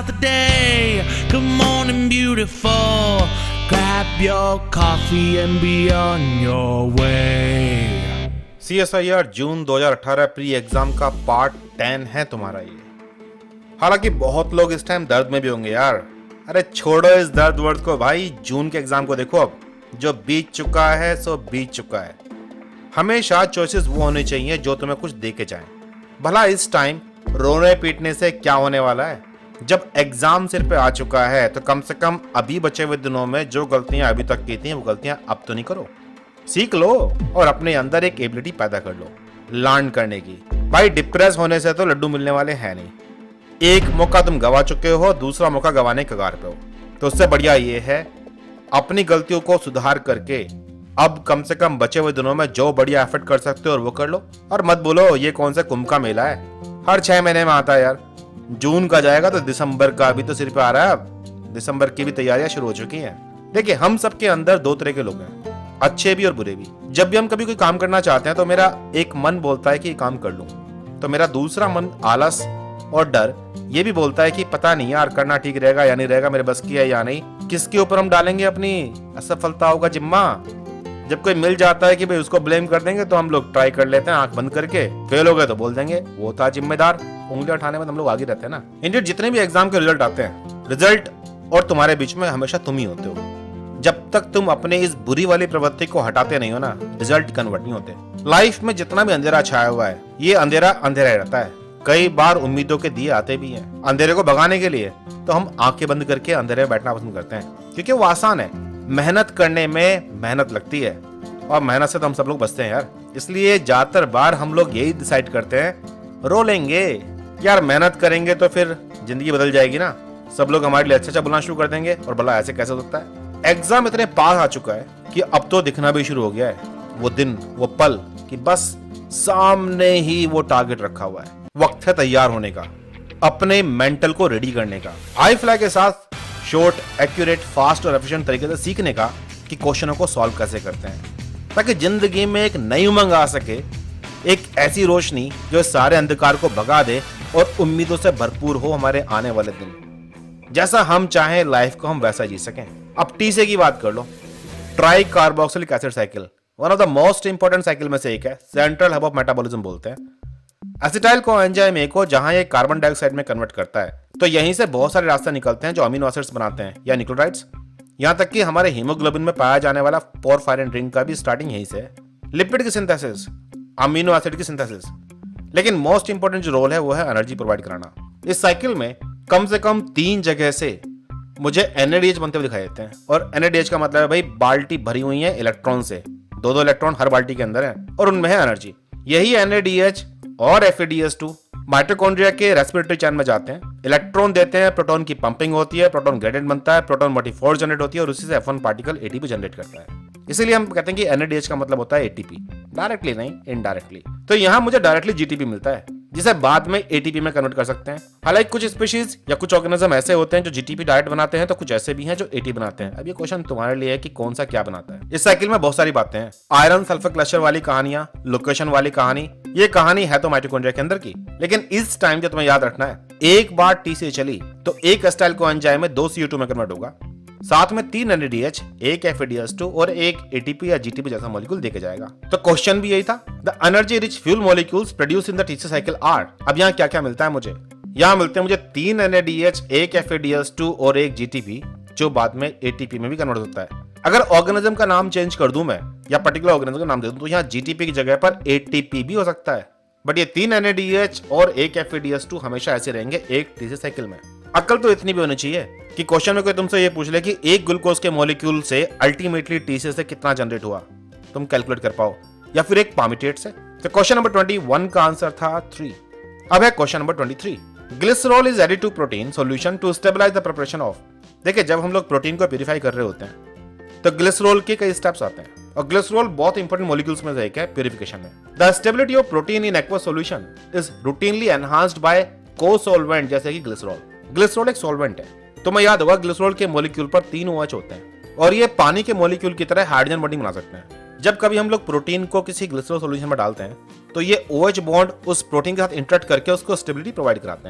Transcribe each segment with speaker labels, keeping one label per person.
Speaker 1: the day. Good morning, beautiful. Grab your coffee and be on your way.
Speaker 2: CSIR June 2018 pre exam का part 10 है तुम्हारा ये। हालांकि बहुत लोग इस टाइम दर्द में भी होंगे यार। अरे छोड़ो इस दर्द वर्द को भाई, जून के एग्जाम को देखो। अब जो बीत चुका है सो बीत चुका है। हमेशा चॉइसेस वो होनी चाहिए जो तुम्हें कुछ दे के जाएं। भला इस टाइम रोने पीटने से क्या होने वाला है? जब एग्जाम सिर पे आ चुका है तो कम से कम अभी बचे हुए दिनों में जो गलतियां अभी तक की थी वो गलतियां अब तो नहीं करो। सीख लो और अपने अंदर एक एबिलिटी पैदा कर लो लर्न करने की। भाई डिप्रेस होने से तो लड्डू मिलने वाले हैं नहीं। एक मौका तुम गवा चुके हो, दूसरा मौका गवाने के कगार पे हो। तो उससे बढ़िया ये है अपनी गलतियों को सुधार करके अब कम से कम बचे हुए दिनों में जो बढ़िया एफर्ट कर सकते हो और वो कर लो। और मत बोलो ये कौन सा कुंभ का मेला है, हर 6 महीने में आता है यार। जून का जाएगा तो दिसंबर का अभी तो सिर पे आ रहा है। अब दिसंबर की भी तैयारियां शुरू हो चुकी हैं। देखिए हम सबके अंदर दो तरह के लोग हैं, अच्छे भी और बुरे भी। जब भी हम कभी कोई काम करना चाहते हैं तो मेरा एक मन बोलता है कि ये काम कर लूं, तो मेरा दूसरा मन आलस और डर ये भी बोलता है कि पता नहीं यार करना ठीक रहेगा या नहीं रहेगा, मेरे बस की है या नहीं। किसके ऊपर हम डालेंगे अपनी असफलताओं का जिम्मा? जब कोई मिल जाता है कि भाई उसको ब्लेम कर देंगे तो हम लोग ट्राई कर लेते हैं आंख बंद करके। फेल हो गए तो बोल देंगे वो था जिम्मेदार। उंगली उठाने में हम लोग आगे रहते हैं ना। इंडिया जितने भी एग्जाम के रिजल्ट आते हैं, रिजल्ट और तुम्हारे बीच में हमेशा तुम ही होते हो। जब तक तुम अपने इस बुरी वाली प्रवृत्ति को हटाते नहीं हो ना, रिजल्ट कन्वर्ट नहीं होते। लाइफ में जितना भी अंधेरा छाया हुआ है ये अंधेरा अंधेरा रहता है। कई बार उम्मीदों के दिए आते भी हैं अंधेरे को भगाने के लिए, तो हम आंखें बंद करके अंधेरे में बैठना पसंद करते हैं क्योंकि वो आसान है। मेहनत करने में मेहनत लगती है और मेहनत से तो हम सब लोग बचते हैं यार। इसलिए ज्यादातर बार हम लोग यही डिसाइड करते हैं रो लेंगे यार, मेहनत करेंगे तो फिर जिंदगी बदल जाएगी ना, सब लोग हमारे लिए अच्छा अच्छा बोलना शुरू कर देंगे। और भला ऐसे कैसे हो सकता है? एग्जाम इतने पास आ चुका है कि अब तो दिखना भी शुरू हो गया है वो दिन वो पल कि बस सामने ही वो टारगेट रखा हुआ है। वक्त है तैयार होने का, अपने मेंटल को रेडी करने का, आई फ्लाई के साथ शॉर्ट, एक्यूरेट, फास्ट और एफिशिएंट तरीके से सीखने का कि क्वेश्चनों को सॉल्व कैसे करते हैं, ताकि जिंदगी में एक नई उमंग आ सके, एक ऐसी रोशनी जो सारे अंधकार को भगा दे और उम्मीदों से भरपूर हो हमारे आने वाले दिन। जैसा हम चाहें लाइफ को हम वैसा जी सकें। अब टीसे की बात कर लो। Tricarboxylic acid cycle one of the most important cycle में से एक है। सेंट्रल हब ऑफ मेटाबॉलिज्म बोलते हैं एसिटाइल को एंजाइम ए को, जहां ये कार्बन डाइऑक्साइड में कन्वर्ट करता है। तो यहीं से बहुत सारे रास्ते निकलते हैं जो अमीनो एसिड्स बनाते हैं या न्यूक्लियोटाइड्स। यहां तक कि हमारे हीमोग्लोबिन में पाया जाने वाला पोरफायरिन रिंग का भी स्टार्टिंग यहीं से है। लिपिड की सिंथेसिस, अमीनो एसिड की सिंथेसिस, लेकिन मोस्ट इंपोर्टेंट जो रोल है वो है एनर्जी प्रोवाइड कराना। इस साइकिल में कम से कम 3 जगह से मुझे NADH बनते हुए दिखाई देते हैं। और NADH का मतलब है भाई बाल्टी भरी हुई है इलेक्ट्रॉन से, 2-2 इलेक्ट्रॉन हर बाल्टी के अंदर है और उनमें है एनर्जी। यही NADH और FADH2 माइटोकॉन्ड्रिया के रेस्पिरेटरी चैन में जाते हैं, इलेक्ट्रॉन देते हैं, प्रोटॉन की पंपिंग होती है, प्रोटॉन ग्रेडेड बनता है, प्रोटॉन मोटिफोर्स जनरेट होती है और उसी से F1 पार्टिकल ATP जनरेट करता है। इसीलिए हम कहते हैं कि NADH का मतलब होता है ATP, डायरेक्टली नहीं इनडायरेक्टली। तो यहाँ मुझे डायरेक्टली GTP मिलता है जिसे बाद में ATP में कन्वर्ट कर सकते हैं। हालांकि कुछ स्पीशीज या कुछ ऑर्गेनिज्म ऐसे होते हैं जो GTP डायरेक्ट बनाते हैं, तो कुछ ऐसे भी हैं जो ATP बनाते हैं। अब ये क्वेश्चन तुम्हारे लिए है कि कौन सा क्या बनाता है। इस साइकिल में बहुत सारी बातें हैं। आयरन सल्फर क्लस्टर वाली कहानियां, लोकेशन वाली कहानी, ये कहानी है तो माइटोकॉन्ड्रिया के अंदर की, लेकिन इस टाइम जो तुम्हें याद रखना है, एक बार टी से चली तो एक एसिटाइल को एंजाइम में 2 CO2 में कन्वर्ट होगा, साथ में 3 NADH, एक FADH2 और एक ATP या GTP जैसा मॉलिक्यूल देके जाएगा। तो क्वेश्चन भी यही था, the energy rich fuel molecules produce in the TC cycle are. अब यहाँ क्या क्या मिलता है मुझे? यहाँ मिलते हैं मुझे 3 NADH, एक FADH2 और एक GTP, जो बाद में ATP में भी कन्वर्ट होता है। अगर ऑर्गेनिज्म का नाम चेंज कर दूं मैं या पर्टिकुलर ऑर्गेनिज्म का नाम दे दूं तो यहाँ GTP की जगह पर ATP भी हो सकता है, बट ये 3 NADH और एक FADH2 हमेशा ऐसे रहेंगे एक टीसी साइकिल में। अकल तो इतनी भी होनी चाहिए कि क्वेश्चन में कोई तुमसे ये पूछ ले कि एक ग्लूकोज के मॉलिक्यूल से अल्टीमेटली टीसी से कितना जनरेट हुआ, तुम कैलकुलेट कर पाओ, या फिर एक पामिटेट से। तो क्वेश्चन नंबर 21 का आंसर था 3। अब है question number 23। Glycerol is added to protein solution to stabilise the preparation of. देखिए जब हम लोग प्रोटीन को प्यूरिफाई कर रहे होते हैं तो ग्लिसरॉल के कई स्टेप्स आते हैं और ग्लिसरॉल बहुत इंपॉर्टेंट मॉलिक्यूल्स में से एक है प्यूरिफिकेशन में। The stability of protein in aqueous solution is routinely enhanced by cosolvent जैसे कि ग्लिसरॉल। ग्लिसरॉल एक सॉल्वेंट है। तुम्हें याद होगा ग्लिसरॉल के मॉलिक्यूल पर 3 OH होते हैं और ये पानी के मॉलिक्यूल की तरह हाइड्रोजन बॉन्डिंग बना सकते हैं। जब कभी हम लोग प्रोटीन को किसी ग्लिसरॉल सॉल्यूशन में डालते हैं तो ये OH बॉन्ड उस प्रोटीन के साथ इंटरेक्ट करके उसको स्टेबिलिटी प्रोवाइड कराते हैं,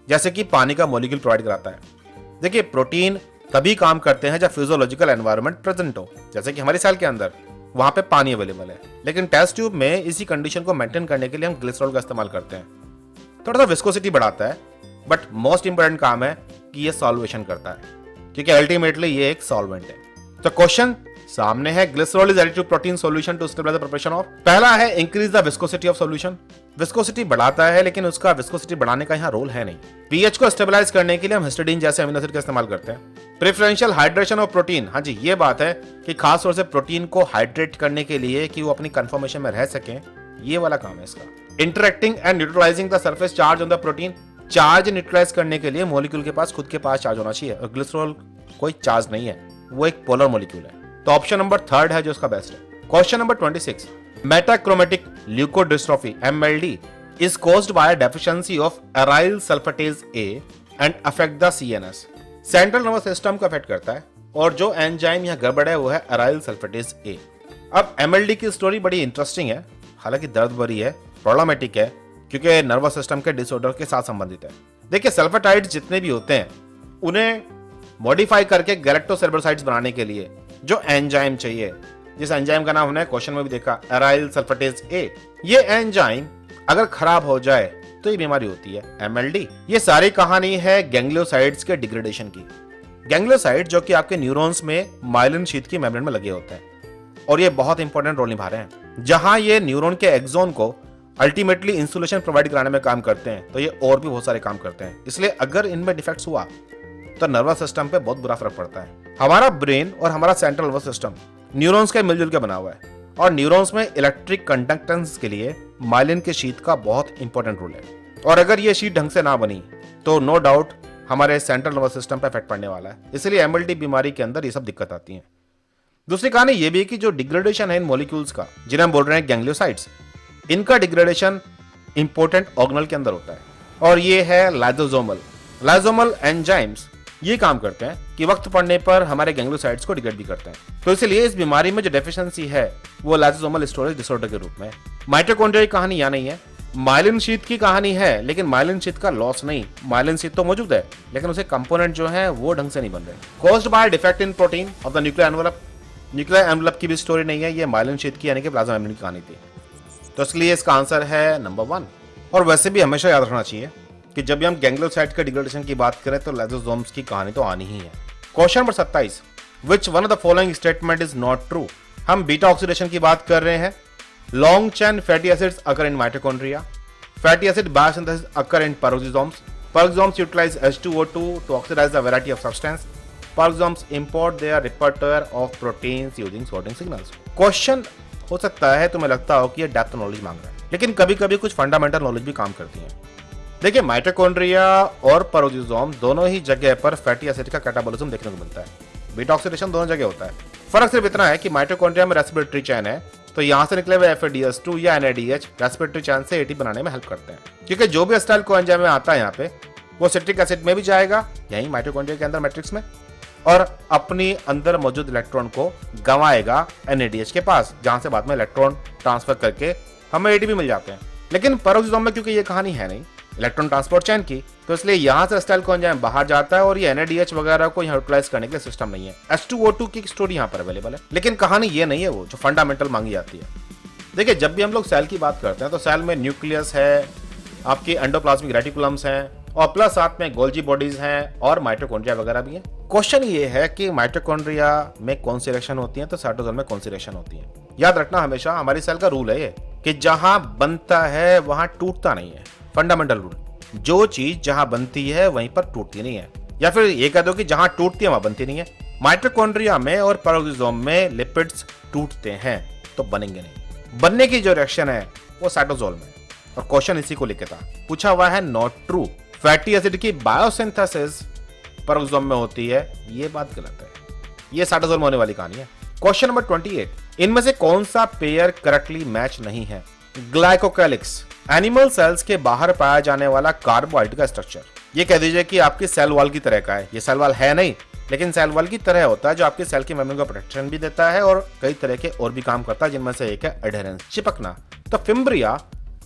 Speaker 2: जैसे कि पानी का मॉलिक्यूल प्रोवाइड कराता है। देखिए प्रोटीन तभी काम करते हैं जब फिजियोलॉजिकल एनवायरनमेंट प्रेजेंट हो, जैसे कि हमारी सेल के अंदर वहां पे पानी अवेलेबल है। लेकिन टेस्ट ट्यूब में इसी कंडीशन को मेंटेन करने के लिए हम ग्लिसरॉल का इस्तेमाल करते हैं। थोड़ा सा विस्कोसिटी बढ़ाता है, बट मोस्ट इंपोर्टेंट काम है कि ये सॉल्वेशन करता है, क्योंकि अल्टीमेटली ये एक सॉल्वेंट है। तो क्वेश्चन सामने है, glycerol is added to protein solution to stabilise the preparation of. पहला है increase the viscosity of solution. Viscosity बढ़ाता है, लेकिन उसका विस्कोसिटी बढ़ाने का यहाँ रोल है नहीं। पीएच को स्टेबलाइज करने के लिए हम हिस्टिडीन जैसे अमीनो एसिड का इस्तेमाल करते हैं। प्रेफरेंशियल हाइड्रेशन ऑफ प्रोटीन, हाँ जी ये बात है कि खास तौर से प्रोटीन को हाइड्रेट करने के लिए कि वो अपनी कंफर्मेशन में रह सके, ये वाला काम है इसका। Interacting and neutralising the surface charge on the protein. Charge neutralise करने के लिए मॉलिक्यूल के पास खुद के पास चार्ज होना चाहिए, और ग्लिसरॉल कोई चार्ज नहीं है, वो एक पोलर मॉलिक्यूल है। तो ऑप्शन नंबर 3 है जो इसका बेस्ट है। Question number 26, metachromatic leukodystrophy MLD is caused by a deficiency of aryl sulfatase A and affect the CNS। Central nervous system को अफेक्ट करता है, और जो एंजाइम यहाँ गड़बड़ है वो है अराइल सल्फेटेज A। अब MLD की स्टोरी बड़ी इंटरेस्टिंग है, हालांकि दर्द भरी है, प्रॉब्लमेटिक है, क्योंकि नर्वस सिस्टम के डिसऑर्डर के साथ संबंधित है। देखिए सल्फेटाइड्स जितने भी होते हैं उन्हें मॉडिफाई करके गैलेक्टोसेल्यूलोसाइड्स बनाने के लिए जो एंजाइम चाहिए, जिस एंजाइम का नाम हमने क्वेश्चन में भी देखा, अराइल सल्फेटेज A, ये एंजाइम अगर खराब हो जाए तो ये बीमारी होती है MLD। ये सारी कहानी है गैंग्लियोसाइड्स के डिग्रेडेशन की। गैंग्लियोसाइड जो कि आपके न्यूरॉन्स में माइलिन शीथ की मेम्ब्रेन में लगे होते हैं, और ये बहुत इंपॉर्टेंट रोल निभा रहे हैं। जहां ये न्यूरॉन के एक्सोन को अल्टीमेटली इंसुलेशन प्रोवाइड कराने में काम करते हैं, तो ये और भी बहुत सारे काम करते हैं। इसलिए अगर इनमें डिफेक्ट्स हुआ तो नर्वस सिस्टम पे बहुत बुरा फर्क पड़ता है। हमारा ब्रेन और हमारा सेंट्रल नर्वस सिस्टम न्यूरॉन्स के मिलजुल के बना हुआ है, और न्यूरॉन्स में इलेक्ट्रिक कंडक्टेंस के लिए माइलिन के शीट का बहुत इंपॉर्टेंट रोल है। और अगर ये शीट ढंग से ना बनी तो नो डाउट हमारे सेंट्रल नर्वस सिस्टम पे इफेक्ट पड़ने वाला है। इसलिए MLD बीमारी के अंदर ये सब दिक्कत आती है। दूसरी कहानी ये भी है कि जो डिग्रेडेशन है इन मॉलिक्यूल्स का, जिन्हें हम बोल रहे हैं गैंग्लियोसाइड्स, इनका डिग्रेडेशन इंपॉर्टेंट ऑर्गेनल के अंदर होता है, और ये है लाइसोसोमल। लाइसोसोमल एंजाइम्स ये काम करते हैं कि वक्त पड़ने पर हमारे गैंग्लियोसाइड्स को डिग्रेड भी करते हैं। तो इसलिए इस बीमारी में जो डेफिशिएंसी है वो लाइसोसोमल स्टोरेज डिसऑर्डर के रूप में। माइटोकॉन्ड्रिया की कहानी यहाँ नहीं है, माइलिन शीथ की कहानी है, लेकिन माइलिन शीथ का लॉस नहीं। माइलिन शीथ तो मौजूद है, लेकिन उसे कंपोनेंट जो है वो ढंग से नहीं बन रहे। Caused by defect in protein of the nuclear envelope. Nuclear envelope की भी स्टोरी नहीं है, ये माइलिन शीथ की यानी कि प्लाज्मा मेम्ब्रेन की कहानी थी। तो इसलिए इसका आंसर है नंबर 1। और वैसे भी हमेशा याद रखना चाहिए कि जब भी हम गैंग्लियोसाइड के डिग्रेडेशन की बात करें तो लाइसोसोम्स की कहानी तो आनी ही है। Question number 27, which one of the following statement is not true. हम बीटा ऑक्सीडेशन की बात कर रहे हैं। Long chain fatty acids occur in mitochondria. Fatty acid biosynthesis occur in peroxisomes. Peroxisomes utilise H2O2 to oxidize a variety of substance. Peroxisomes import their repertoire of proteins using sorting signals। क्वेश्चन हो सकता है तुम्हें लगता हो कि ये depth knowledge मांग रहा है, लेकिन कभी कभी कुछ फंडामेंटल नॉलेज भी काम करती है। देखिए माइटोकॉन्ड्रिया और पेरोक्सिसोम दोनों ही जगह पर फैटी एसिड का कैटाबॉलिज्म देखने को मिलता है। बीटा ऑक्सीडेशन दोनों जगह होता है। फर्क सिर्फ इतना है कि माइटोकॉन्ड्रिया में रेस्पिरेटरी चेन है, तो यहां से निकले हुए FADH2 या NADH रेस्पिरेटरी चेन से ATP बनाने में हेल्प करते हैं, क्योंकि जो भी एसिटाइल कोएंजाइम में आता है यहाँ पे वो सिट्रिक एसिड में भी जाएगा, यही माइटोकॉन्ड्रिया के अंदर मैट्रिक्स में, और अपनी अंदर मौजूद इलेक्ट्रॉन को गंवाएगा NADH के पास, जहां से बाद में इलेक्ट्रॉन ट्रांसफर करके हमें ATP मिल जाते हैं। लेकिन पेरोक्सिसोम में क्योंकि ये कहानी है नहीं इलेक्ट्रॉन ट्रांसपोर्ट चेन की, तो इसलिए यहां से एसिटाइल कोएंजाइम बाहर जाता है, और ये NADH वगैरह को यहाँ यूटिलाइज करने के लिए सिस्टम नहीं है। H2O2 की स्टोरी यहाँ पर अवेलेबल है, लेकिन कहानी ये नहीं है वो जो फंडामेंटल मांगी जाती है। देखिए जब भी हम लोग सेल की बात करते हैं तो सेल में न्यूक्लियस है, आपकी एंडोप्लाज्मिक रेटिकुलम्स हैं, और प्लस साथ में गोल्जी बॉडीज हैं, और माइटोकॉन्ड्रिया वगैरह भी हैं। क्वेश्चन ये है कि माइटोकॉन्ड्रिया में कौन सी रिएक्शन होती है, तो साइटोसोल में कौन सी रिएक्शन होती है। याद रखना हमेशा हमारी सेल का रूल है ये कि जहां बनता है वहां टूटता नहीं है। फंडामेंटल रूल, जो चीज जहां बनती है वहीं पर टूटती नहीं है, या फिर ये कह दो कि जहां टूटती है वहां बनती नहीं है। माइटोकॉन्ड्रिया में और पेरोक्सिसोम में लिपिड्स टूटते हैं तो बनेंगे नहीं। बनने की जो रिएक्शन है वो साइटोसोल में, और क्वेश्चन इसी को लेके था, पूछा हुआ है नॉट ट्रू। फैटी एसिड की बायोसिंथेसिस पेरोक्सिसोम में होती है, ये बात गलत है, ये साइटोसोल में होने वाली कहानी है। क्वेश्चन नंबर 28, इनमें से कौन सा पेयर करेक्टली मैच नहीं है। ग्लाइकोकैलिक्स, एनिमल सेल्स के बाहर पाया जाने वाला कार्बोहाइड्रेट का स्ट्रक्चर, ये कह दीजिए कि आपकी सेल वॉल की तरह का है। ये सेल वॉल है नहीं, लेकिन सेल वॉल की तरह होता है, जो आपकी सेल की मेम्ब्रेन को प्रोटेक्शन भी देता है और कई तरह के और भी काम करता है, जिनमें से एक है एडहेरेंस, चिपकना। तो फिम्ब्रिया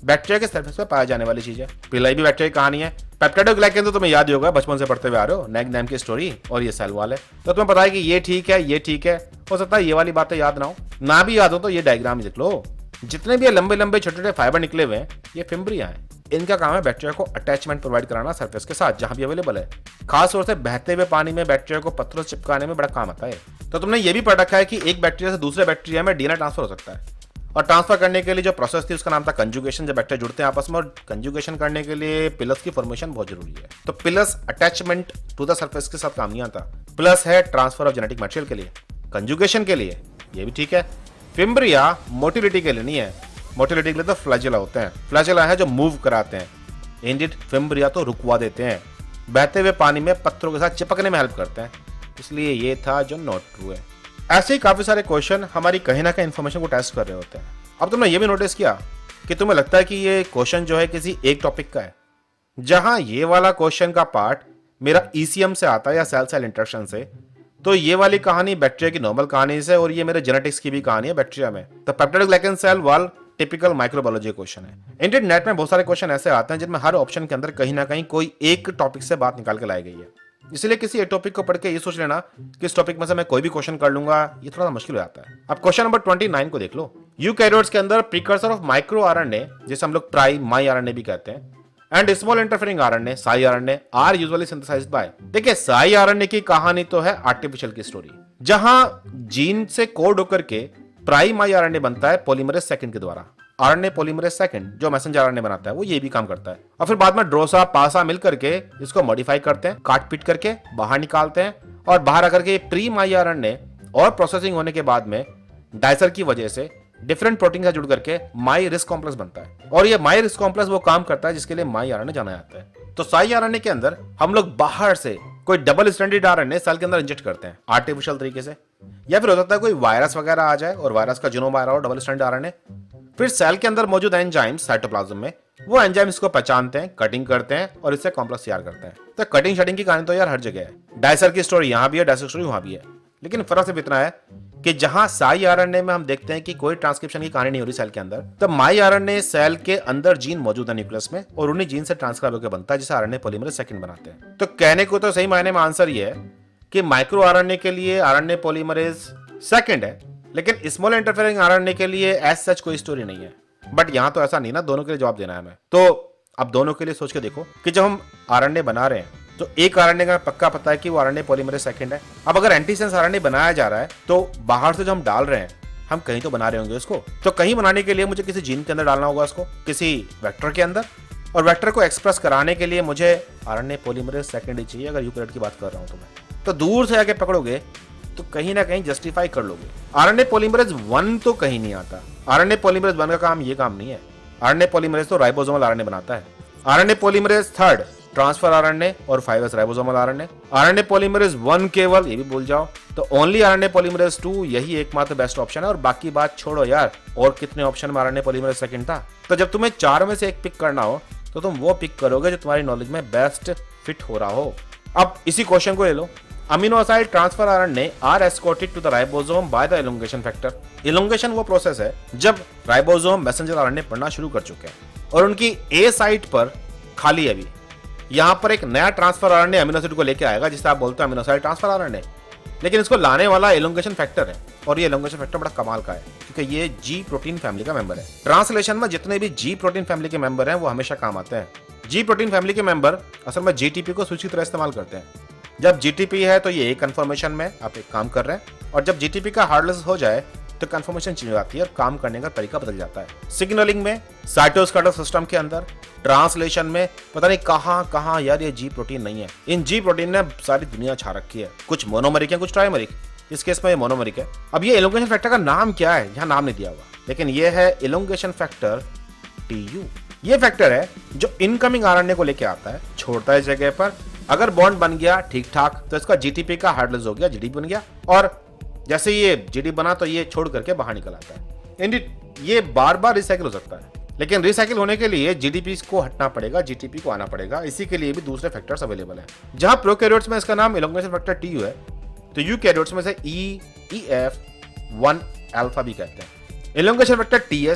Speaker 2: बैक्टीरिया के सरफेस पे पाया जाने वाली चीज है। पिलाई भी बैक्टीरिया की कहानी है। पेप्टाइडोग्लाइकन तो तुम्हें याद ही होगा, बचपन से पढ़ते हुए आ रहे हो, नेक नाम की स्टोरी, और ये सेल वॉल है। तो तुम्हें पता है कि ये ठीक है, ये ठीक है। हो सकता है ये वाली बातें याद ना हो, ना भी याद हो तो ये डायग्राम देख लो। जितने भी लंबे लंबे छोटे छोटे फाइबर निकले हुए हैं, ये फिम्ब्रिया है। इनका काम है बैक्टीरिया को अटैचमेंट प्रोवाइड कराना सरफेस के साथ जहां भी अवेलेबल है। खास तौर से बहते हुए पानी में बैक्टीरिया को पत्थरों से चिपकाने में बड़ा काम आता है। तो तुमने ये भी पढ़ रखा है कि एक बैक्टीरिया से दूसरे बैक्टीरिया में डीएनए ट्रांसफर हो सकता है, और ट्रांसफर करने के लिए जो प्रोसेस थी उसका नाम था कंजुगेशन। जब बैक्टीरिया जुड़ते हैं आपस में, और कंजुगेशन करने के लिए पिलस की फॉर्मेशन बहुत जरूरी है। तो pilus attachment to the surface के साथ काम नहीं आता। प्लस है ट्रांसफर ऑफ जेनेटिक मटेरियल के लिए, कंजुगेशन के लिए, ये भी ठीक है। फिम्ब्रिया मोटिलिटी के लिए नहीं है, मोटिलिटी के लिए तो फ्लैजेला होते हैं। फ्लैजेला है जो मूव कराते हैं। इंडिड फिम्ब्रिया तो रुकवा देते हैं, बहते हुए पानी में पत्थरों के साथ चिपकने में हेल्प करते हैं। इसलिए ये था जो नॉट ट्रू है। ऐसे ही काफी सारे क्वेश्चन हमारी कहीं ना कहीं इन्फॉर्मेशन को टेस्ट कर रहे होते हैं। अब तुमने ये भी नोटिस किया कि तुम्हें लगता है कि ये क्वेश्चन जो है किसी एक टॉपिक का है, जहां ये वाला क्वेश्चन का पार्ट मेरा ईसीएम से आता है या सेल सेल इंटरेक्शन से, तो ये वाली कहानी बैक्टीरिया की नॉर्मल कहानी से, और ये मेरे जेनेटिक्स की भी कहानी है बैक्टीरिया में। तो peptidoglycan cell wall typical microbiology question है। इंटरनेट नेट में बहुत सारे क्वेश्चन ऐसे आते हैं जिनमें हर ऑप्शन के अंदर कहीं ना कहीं कोई एक टॉपिक से बात निकाल के लाई गई है। इसलिए किसी एक टॉपिक को पढ़ के ये सोच लेना कि इस टॉपिक में से मैं कोई भी क्वेश्चन कर लूंगा, ये थोड़ा मुश्किल हो जाता है। अब क्वेश्चन नंबर 29 को देख लो। यूकैरियोट्स के अंदर प्रीकर्सर ऑफ माइक्रो आरएनए, जिसे हम लोग माई आरएनए भी कहते हैं, and small interfering RNA si RNA are usually synthesised by. देखिए, साई आरएनए की कहानी तो है आर्टिफिशियल की स्टोरी, जहां जीन से कोड होकर के प्राइमाई आरएनए बनता है पॉलीमरेज सेकंड के द्वारा। आरएनए पॉलीमरेज सेकंड जो मैसेंजर आरएनए बनाता है वो ये भी काम करता है, और फिर बाद में ड्रोसा पासा मिल करके इसको मॉडिफाई करते हैं, काट पीट करके बाहर निकालते हैं, और बाहर आकर के प्री-माई आरएनए और प्रोसेसिंग होने के बाद में डाइसर की वजह से डिफरेंट प्रोटीन से जुड़ करके माई रिस्क कॉम्प्लेक्स बनता है, और ये माई रिस्क कॉम्प्लेक्स वो काम करता है जिसके लिए माई आरएनए जाना जाता है। तो साई आरएनए के अंदर हम लोग बाहर से कोई डबल स्टैंडर्ड आरएनए सेल के अंदर इंजेक्ट करते हैं आर्टिफिशियल तरीके से, या फिर हो सकता है कोई वायरस वगैरह आ जाए और वायरस का जीनोम आ रहा हो डबल स्टैंडर्ड आरएनए। फिर सेल के अंदर मौजूद एंजाइम्स साइटोप्लाज्म में, वो एंजाइम इसको पहचानते हैं, कटिंग करते हैं और इससे कॉम्प्लेक्स तैयार करते हैं। तो कटिंग शटिंग की कहानी तो यार हर जगह है। डाइसर की स्टोरी यहाँ भी है, डाइसर की स्टोरी वहां भी है, लेकिन फर्क सिर्फ इतना है कि जहां साई आरएनए में हम देखते हैं कि कोई ट्रांसक्रिप्शन की कहानी नहीं हो रही सेल के अंदर, तब माई आरएनए सेल के अंदर जीन मौजूद है न्यूक्लियस में, और उन्हीं जीन से ट्रांसक्राइब होकर बनता है जिसे आरएनए पॉलीमरेज सेकंड बनाते हैं। तो कहने को तो सही मायने में आंसर ये है कि माइक्रो आरएनए के लिए आरएनए पॉलीमरेज सेकंड है, लेकिन स्मॉल इंटरफेरिंग आरएनए के लिए एज सच कोई स्टोरी नहीं है। बट यहां तो ऐसा नहीं ना, दोनों के लिए जवाब देना है हमें। तो अब दोनों के लिए सोच के देखो कि जब हम आरएनए बना रहे हैं तो एक आरएनए का पक्का पता है कि वो आरएनए पॉलीमरेज सेकंड है। अब अगर एंटीसेंस आरएनए बनाया जा रहा है तो बाहर से जो हम डाल रहे हैं, हम कहीं तो बना रहे होंगे उसको, तो कहीं बनाने के लिए मुझे किसी जीन के अंदर डालना होगा उसको, किसी वेक्टर के अंदर, और वेक्टर को एक्सप्रेस कराने के लिए मुझे आरएनए पॉलीमरेज सेकंड ही चाहिए। अगर यूकैरियोट की बात कर रहा हूं तो मैं तो दूर से आके पकड़ोगे तो कहीं ना कहीं जस्टिफाई कर लोगे। आरएनए पॉलीमरेज 1 तो कहीं नहीं आता। आरएनए पॉलीमरेज 1 का काम ये काम नहीं है। आरएनए पॉलीमरेज तो राइबोसोमल आरएनए बनाता है। आरएनए पॉलीमरेज 3 ट्रांसफर आरएनए और 5s ribosomal RNA. RNA polymerase 1 केवल, ये भी भूल जाओ, तो ओनली आरएनए पॉलीमरेज 2 यही एकमात्र बेस्ट ऑप्शन है, और बाकी बात छोड़ो यार, और कितने ऑप्शन में आरएनए पॉलीमरेज सेकंड था। तो जब तुम्हें 4 में से एक पिक करना हो तो तुम वो पिक करोगे जो तुम्हारी नॉलेज में बेस्ट फिट हो रहा हो। अब इसी क्वेश्चन को ले लो। Amino acid transfer RNA are escorted to the ribosome by the elongation factor. Elongation वो प्रोसेस है जब राइबोसोम मैसेंजर आरएनए पढ़ना शुरू कर चुके हैं और उनकी ए साइट पर खाली है। अभी यहां पर एक नया ट्रांसफर आरएनए अमीनो एसिड को लेके आएगा जिसे आप बोलते हैं अमीनो एसिड ट्रांसफर आरएनए, लेकिन इसको लाने वाला एलोंगेशन फैक्टर है, और ये एलोंगेशन फैक्टर बड़ा कमाल का है क्योंकि ये जी प्रोटीन फैमिली का मेंबर है। ट्रांसलेशन में जितने भी जी प्रोटीन फैमिली के मेंबर हैं वो हमेशा काम आते हैं। जी प्रोटीन फैमिली के मेंबर असल में जीटीपी को स्विच की तरह इस्तेमाल करते हैं। जब जीटीपी है तो ये एक कन्फर्मेशन में आप एक काम कर रहे हैं, और जब जीटीपी का हार्डनेस हो जाए तो कन्फर्मेशन चेंज हो जाती है और काम करने का तरीका बदल जाता है। सिग्नलिंग में, साइटोस्केलेटल सिस्टम के अंदर, ट्रांसलेशन में पता नहीं कहां यार ये जी प्रोटीन नहीं है। इन जी प्रोटीन ने सारी दुनिया छा रखी है। कुछ मोनोमरिक है, कुछ ट्राइमरिक। इस केस में ये मोनोमरिक है। अब ये एलोंगेशन फैक्टर का नाम क्या है, यहाँ नाम नहीं दिया हुआ, लेकिन ये है एलोंगेशन फैक्टर टीयू। ये फैक्टर है जो इनकमिंग आरएनए को लेके आता है, छोड़ता है जगह पर। अगर बॉन्ड बन गया ठीक ठाक तो इसका जीटीपी का हार्डनेस हो गया, जीडीपी बन गया, और जैसे ये जीडी बना तो ये छोड़ करके बाहर निकल आता है। इंडिट ये बार बार रिसाइकिल हो सकता है, लेकिन रिसाइकिल होने के लिए जीडीपी को हटना पड़ेगा, जीटीपी को आना पड़ेगा। इसी के लिए भी दूसरे फैक्टर्स अवेलेबल हैं। जहां प्रोकैरियोट्स में इसका नाम एलोंगेशन फैक्टर टीयू है, तो यूकैरियोट्स में से EF1 अल्फा भी कहते हैं। एलोंगेशन फैक्टर TS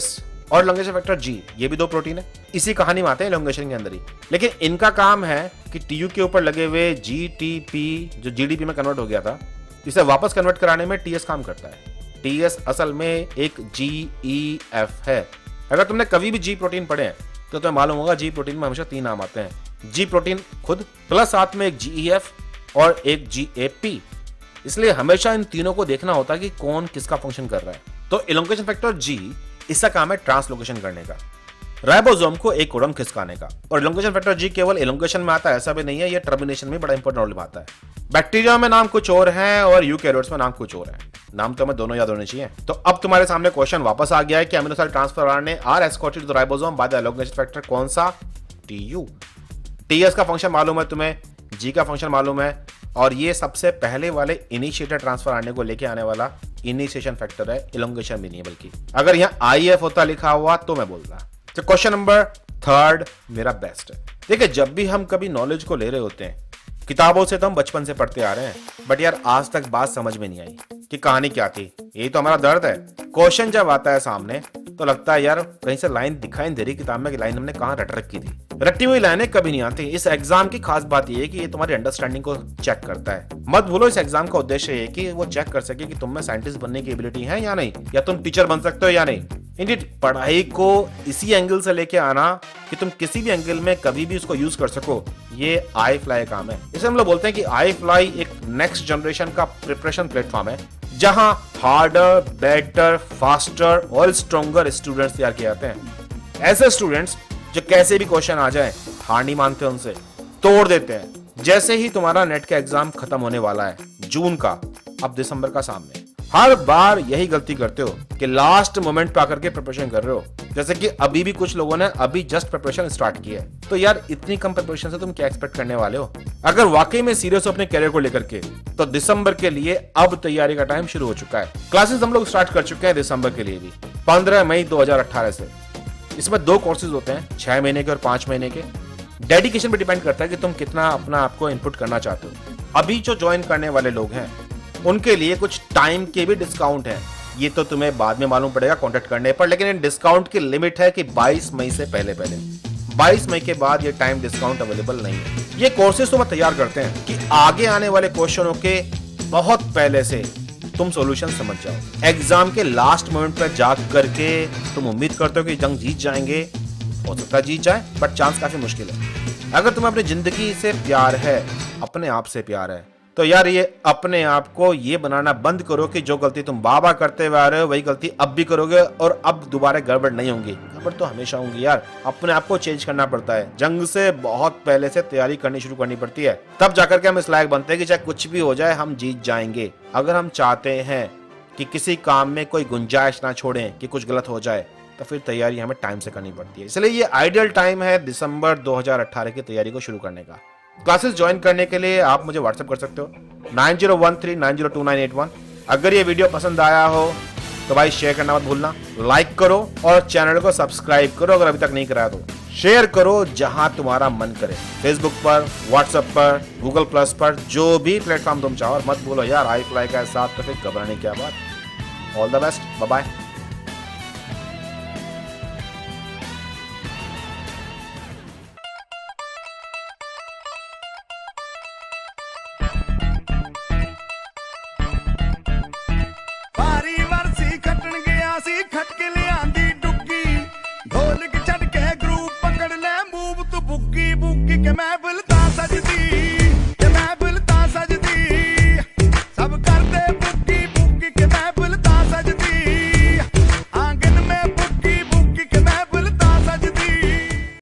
Speaker 2: और इलोंगेशन फैक्टर जी, ये भी दो प्रोटीन है, इसी कहानी में आते हैं इलोंगेशन के अंदर ही। लेकिन इनका काम है कि टीयू के ऊपर लगे हुए जीटीपी जो जीडीपी में कन्वर्ट हो गया था, इसे वापस कन्वर्ट कराने में टीएस काम करता है। टीएस असल में एक जीईएफ है। अगर तुमने कभी भी जी प्रोटीन पढ़े हैं तो तुम्हें मालूम होगा जी प्रोटीन में हमेशा 3 नाम आते हैं, जी प्रोटीन खुद प्लस साथ में एक जीईएफ और एक जीएपी। इसलिए हमेशा इन तीनों को देखना होता है कि कौन किसका फंक्शन कर रहा है। तो इलोंगेशन फैक्टर जी, इसका काम है ट्रांसलोकेशन करने का, राइबोसोम को एक कोडन खिसकाने का। और इलोंगेशन फैक्टर जी केवल इलोंगेशन में आता है ऐसा भी नहीं है, ये टर्मिनेशन में बड़ा इंपॉर्टेंट रोल निभाता है। बैक्टीरिया में नाम कुछ और है और यूकैरियोट्स में नाम कुछ और है, नाम तो हमें दोनों याद होने चाहिए। तो अब तुम्हारे सामने क्वेश्चन वापस आ गया है कि amino acid transfer RNA are escorted to ribosome by the elongation factor, कौन सा? टीयू। टीएस का फंक्शन मालूम है तुम्हें, जी का फंक्शन मालूम है, और ये सबसे पहले वाले इनिशिएटर ट्रांसफर आरएनए को लेके आने वाला इनिशिएशन फैक्टर है, इलोंगेशन भी नहीं है बल्कि। अगर यहाँ आईएफ होता लिखा हुआ तो मैं बोलता। तो क्वेश्चन नंबर 3 मेरा बेस्ट है। देखिए, जब भी हम कभी नॉलेज को ले रहे होते हैं, किताबों से तो हम बचपन से पढ़ते आ रहे हैं, बट यार आज तक बात समझ में नहीं आई कि कहानी क्या थी। यही तो हमारा दर्द है। क्वेश्चन जब आता है सामने तो लगता है यार कहीं से लाइन दिखाई दे रही किताब में कि लाइन हमने कहाँ रट रखी थी। रटी हुई लाइनें कभी नहीं आती। इस एग्जाम की खास बात यह है कि ये तुम्हारी अंडरस्टैंडिंग को चेक करता है। मत भूलो, इस एग्जाम का उद्देश्य ये है कि वो चेक कर सके कि तुम में साइंटिस्ट बनने की एबिलिटी है या नहीं, या तुम टीचर बन सकते हो या नहीं। इंडिट पढ़ाई को इसी एंगल से लेके आना कि तुम किसी भी एंगल में कभी भी उसको यूज कर सको, ये आई फ्लाई काम है। इसे हम लोग बोलते हैं कि आई फ्लाई एक नेक्स्ट जनरेशन का प्रिपरेशन प्लेटफॉर्म है, जहां हार्डर, बेटर, फास्टर और स्ट्रॉन्गर स्टूडेंट्स तैयार किए जाते हैं। ऐसे स्टूडेंट्स जो कैसे भी क्वेश्चन आ जाए हार नहीं मानते, उनसे तोड़ देते हैं। जैसे ही तुम्हारा नेट का एग्जाम खत्म होने वाला है, जून का, अब दिसंबर का सामने, हर बार यही गलती करते हो कि लास्ट मोमेंट पे आकर के प्रिपरेशन कर रहे हो। जैसे कि अभी भी कुछ लोगों ने अभी जस्ट प्रिपरेशन स्टार्ट की है। तो यार इतनी कम प्रिपरेशन से तुम क्या एक्सपेक्ट करने वाले हो? अगर वाकई में सीरियस हो अपने कैरियर को लेकर के, तो दिसंबर के लिए अब तैयारी का टाइम शुरू हो चुका है। क्लासेस हम लोग स्टार्ट कर चुके हैं दिसंबर के लिए भी, 15 मई 2018 से। इसमें 2 कोर्सेज होते हैं, 6 महीने के और 5 महीने के। डेडिकेशन पे डिपेंड करता है कि तुम कितना अपना आपको इनपुट करना चाहते हो। अभी जो ज्वाइन करने वाले लोग हैं उनके लिए कुछ टाइम के भी डिस्काउंट है। ये तो तुम्हें बाद में मालूम पड़ेगा कॉन्टेक्ट करने पर, लेकिन इन डिस्काउंट की लिमिट है कि 22 मई से पहले 22 मई के बाद ये टाइम डिस्काउंट अवेलेबल नहीं है। ये कोर्सेज तुम्हें तैयार करते हैं कि आगे आने वाले क्वेश्चनों के बहुत पहले से तुम सॉल्यूशन समझ जाओ। एग्जाम के लास्ट मोमेंट पर जाग करके तुम उम्मीद करते हो कि जंग जीत जाएंगे, हो सकता है जीत जाए, बट चांस काफी मुश्किल है। अगर तुम्हें अपनी जिंदगी से प्यार है, अपने आप से प्यार है, तो यार ये अपने आप को ये बनाना बंद करो कि जो गलती तुम बाबा करते हुए आ रहे हो वही गलती अब भी करोगे और अब दोबारा गड़बड़ नहीं होंगी। गड़बड़ तो हमेशा होंगी यार, अपने आप को चेंज करना पड़ता है। जंग से बहुत पहले से तैयारी करनी शुरू करनी पड़ती है, तब जाकर के हम इस लायक बनते हैं कि चाहे कुछ भी हो जाए हम जीत जाएंगे। अगर हम चाहते हैं कि किसी काम में कोई गुंजाइश ना छोड़ें कि कुछ गलत हो जाए, तो फिर तैयारी हमें टाइम से करनी पड़ती है। इसलिए ये आइडियल टाइम है दिसंबर 2018 की तैयारी को शुरू करने का। क्लासेस ज्वाइन करने के लिए आप मुझे व्हाट्सएप कर सकते हो 9013902981। अगर ये वीडियो पसंद आया हो तो भाई शेयर करना मत भूलना, लाइक करो और चैनल को सब्सक्राइब करो अगर अभी तक नहीं कराया तो। शेयर करो जहां तुम्हारा मन करे, फेसबुक पर, व्हाट्सएप पर, गूगल प्लस पर, जो भी प्लेटफॉर्म तुम चाहो। और मत बोलो यार आई फ्लाई का साथ, तो फिर घबराने की क्या बात। All the best, bye bye.
Speaker 3: ढोलक छड़ के ग्रुप पकड़ ले, मूव तू बुग्गी बुग्गी के मैं